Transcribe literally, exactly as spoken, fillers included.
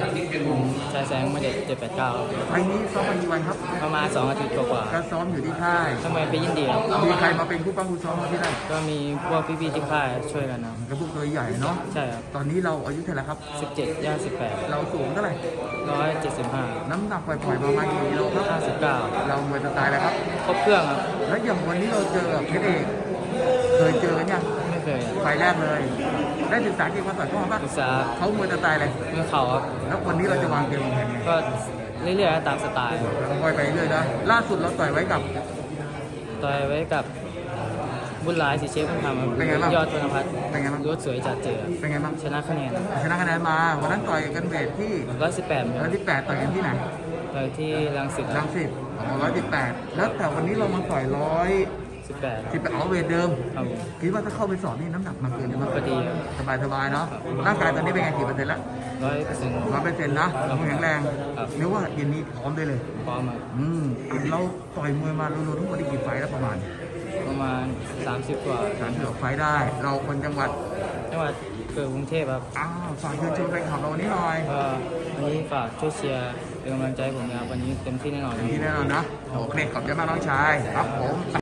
ผมชายแสงมาเด็ดเจ็ดแปดเก้าไฟล์นี้ซ้อมมากี่วันครับประมาณสองอาทิตย์กว่าก็ซ้อมอยู่ที่ค่ายทำไมไปยินดีครับมีใครมาเป็นผู้ป้องผู้ซ้อมที่ได้ก็มีพวกพี่ๆที่ค่ายช่วยกันนะกระปุกตัวใหญ่เนาะใช่ครับตอนนี้เราอายุเท่าไหร่ครับสิบเจ็ดย่างสิบแปดเราสูงเท่าไหร่ร้อยเจ็ดสิบห้าน้ำหนักปล่อยๆประมาณกี่กิโลครับห้าสิบเก้าเรามวยสไตล์อะไรครับครบเครื่องครับแล้วอย่างวันนี้เราเจอกับเพชรเอกเคยเจอกันยังไม่เคยไฟแรกเลยได้ศึกษาเกมมาต่อยเข้ามาปะศึกษาเขามวยสไตล์อะไรมือเข่าครับแล้ววันนี้เราจะวางเกมยังไงก็เรื่อยๆตามสไตล์ค่อยไปเรื่อยนะล่าสุดเราต่อยไว้กับต่อยไว้กับบุญหลายสีเชฟพันธรรมยอดธนพัฒน์เป็นไงบ้างรถสวยจัดเจอเป็นไงบ้างชนะคะแนนชนะคะแนนมาวันนั้นต่อยกันเวทที่ร้อยสิบแปดร้อยสิบแปดต่อยกันที่ไหนต่อยที่รังสิตรังสิตอ๋อร้อยสิบแปดแล้วแต่วันนี้เรามาต่อยร้อยสิบแปดสิบแปดเอาเวทเดิมคิดว่าถ้าเข้าไปสอบนี่น้ำหนักมันเกินมันก็ดีสบายสบายเนาะร่างกายตอนนี้เป็นไงกี่เปอร์เซ็นต์ละร้อยเปอร์เซ็นต์ร้อยเปอร์เซ็นต์นะแข็งแรงนึกว่าเย็นนี้พร้อมได้เลยพร้อมครับอืมเราต่อยมวยมารวมๆทั้งหมดได้กี่ไฟแล้วประมาณประมาณสามสิบกว่าสามสิบไฟได้เราคนจังหวัดจังหวัดเกิดกรุงเทพครับอ้าวฝากเชิญชวนไปขับเราวันนี้หน่อยวันนี้ฝากช่วยเชียร์เป็นกำลังใจผมนะครับวันนี้เต็มที่แน่นอนเต็มที่แน่นอนนะโอเคขอบใจมากน้องชายครับผม